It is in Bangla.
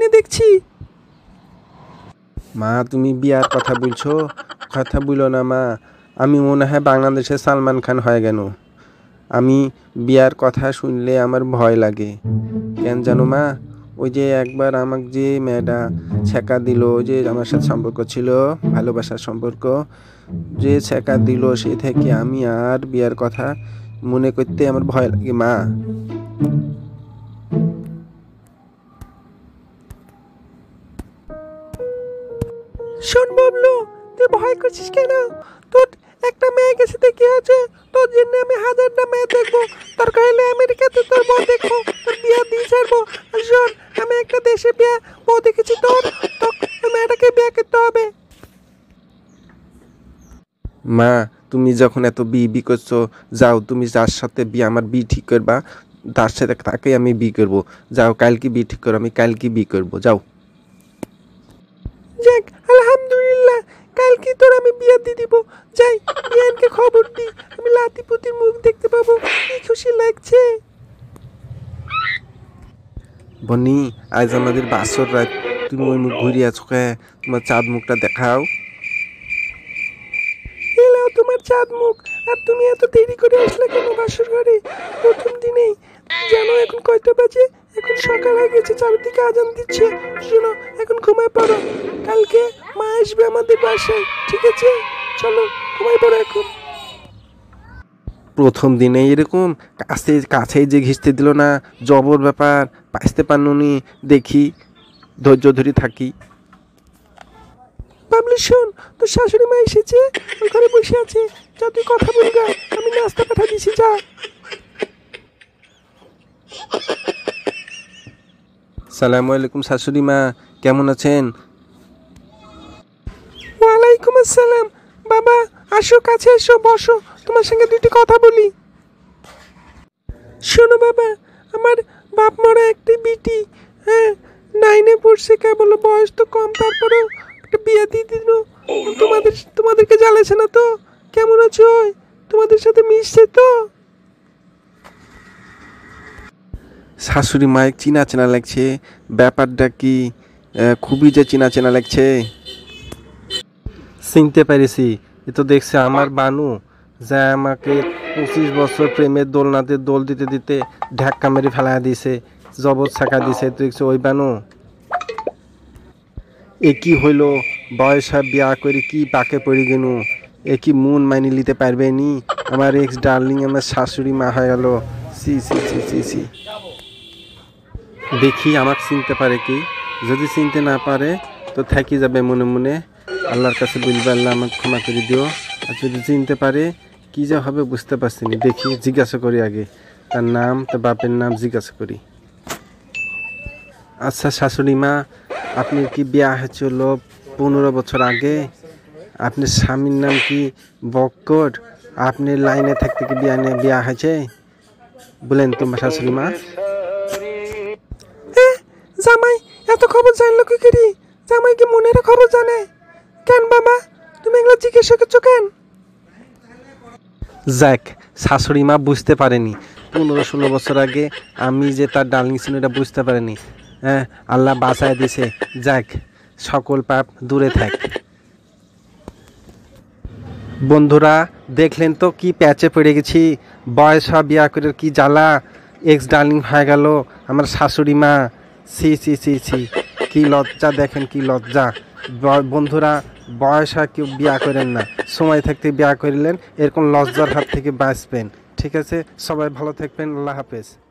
স্বপ্নে দেখছি। মা তুমি বিয়ার কথা বলছো, কথা বলো না মা। আমি মনে হয় বাংলাদেশের সালমান খান হয়ে গেল। আমি বিয়ার কথা শুনলে আমার ভয় লাগে। কেন জানো মা? ওই যে একবার আমাকে যে মেয়েটা ছ্যাঁকা দিল, যে আমার সাথে সম্পর্ক ছিল, ভালোবাসার সম্পর্ক, যে ছ্যাঁকা দিল, সে থেকে আমি আর বিয়ার কথা মনে করতে আমার ভয় লাগে মা। শোন বাবলু, তুই ভয় করছিস কেন? তোর একটা মেয়ে গেছে দেখি আছে, তোর জন্য আমি হাজারটা মেয়ে দেখবো। দরকার হলে আমেরিকাতে তোর বউ দেখবো, তোর বিয়া দিয়ে ছাড়বো। আর শোন, আমি একটা দেশে বিয়া বউ দেখেছি, তোর তো ওই মেয়েটাকে বিয়ে করতে হবে। মা তুমি যখন এত বি করছো, যাও তুমি যার সাথে বিয়ে আমার বি ঠিক করবা, তার সাথে তাকে আমি বি করবো। যাও কালকে বি ঠিক করো, আমি কালকে বি করবো, যাও। যাক আলহামদুলিল্লাহ, কালকে তোর আমি বিয়া দিয়ে দিব। যাই বিয়ানকে খবর দি, আমি লাতিপুতির মুখ দেখতে পাবো। কি খুশি লাগছে। বনি আজ আমাদের বাসর রাত, তুমি ওই মুখ ঘুরিয়ে আছো কে? তোমার চাঁদ মুখটা দেখাও। এলাও তোমার চাঁদ মুখ। আর তুমি এত দেরি করে আসলে কেন বাসর ঘরে প্রথম দিনেই? জানো এখন কয়টা বাজে? এখন সকাল হয়ে গেছে, চারিদিকে আজান দিচ্ছে। শোনো, এখন ঘুমায় পড়ো। কালকে মা আসবে আমাদের বাসায়, ঠিক আছে? চলো ঘুমায় পড়ো এখন। প্রথম দিনে এরকম কাছেই যে ঘিসতে দিল না, জবর ব্যাপার। বাঁচতে পারনুনি, দেখি ধৈর্য ধরে থাকি। বাবলু শোন, তোর শাশুড়ি মা এসেছে, ওই ঘরে বসে আছে। যা তুই কথা বলগা, আমি নাস্তা পাঠা দিছি, যা। সালামু আলাইকুম শাশুড়ি মা, কেমন আছেন? ওয়ালাইকুম আসসালাম। বাবা আসো, কাছে এসো, বসো, তোমার সঙ্গে দুটি কথা বলি। শোনো বাবা, আমার বাপ মরা একটি বিটি, হ্যাঁ, 9-এ পড়ছে, কেবল বয়স তো কম, তারপরেও একটা বিয়ে দিয়ে দিল। তোমাদেরকে জ্বালাছে না তো? কেমন আছো? তোমাদের সাথে মিশছে তো? শাশুড়ি মায়ের চিনা চেনা লাগছে, ব্যাপারটা কি? খুবই যে চিনা চেনা লাগছে। চিনতে পেরেছি, এ তো দেখছে আমার বানু, যা আমাকে 25 বছর প্রেমের দোলনাতে দোল দিতে দিতে ঢাক্কা মেরে ফেলা দিয়েছে, জবর ছাকা দিছে। তো দেখছো ওই বানু? এ কি হইল? বয়সা বিয়া করে কি পাকে পড়ে গেল? এ কি মন মাইনে নিতে পারবে নি? আমার এক্স ডার্লিং আমার শাশুড়ি মা হয়ে গেল। সি সি সি সি সি। দেখি আমাকে চিনতে পারে কি? যদি চিনতে না পারে তো থাকি যাবে মনে মনে। আল্লাহর কাছে বলবে, আল্লাহ আমাকে ক্ষমা করে দিও। আর যদি চিনতে পারে, কি যা হবে বুঝতে পারছি না। দেখি জিজ্ঞাসা করি আগে, তার নাম, তার বাপের নাম জিজ্ঞাসা করি। আচ্ছা শাশুড়ি মা, আপনি কি বিয়া হয়েছিল 15 বছর আগে? আপনার স্বামীর নাম কি বক্কর? আপনি লাইনে থাকতে কি বিয়া হয়েছে? বলেন তোমার শাশুড়ি মা। জামাই এত খবর জানলো কি করি? জামাই কি মনের খবর জানে? কেন বাবা, তুমি এগুলো জিজ্ঞাসা করছো কেন? যাক, শাশুড়ি মা বুঝতে পারেনি 15-16 বছর আগে আমি যে তার ডার্লিং ছিল, এটা বুঝতে পারেনি। হ্যাঁ, আল্লাহ বাঁচায় দিছে। যাক, সকল পাপ দূরে থাক। বন্ধুরা দেখলেন তো কি প্যাচে পড়ে গেছি। বয়স বিয়া করে কি জ্বালা, এক্স ডার্লিং হয়ে গেল আমার শাশুড়ি মা। সি সি সি সি, কি লজ্জা, দেখেন কি লজ্জা। বন্ধুরা, বয়স কেউ বিয়া করেন না, সময় থাকতে বিয়া করিলেন, এরকম লজ্জার হাত থেকে বাঁচবেন। ঠিক আছে, সবাই ভালো থাকবেন, আল্লাহ হাফেজ।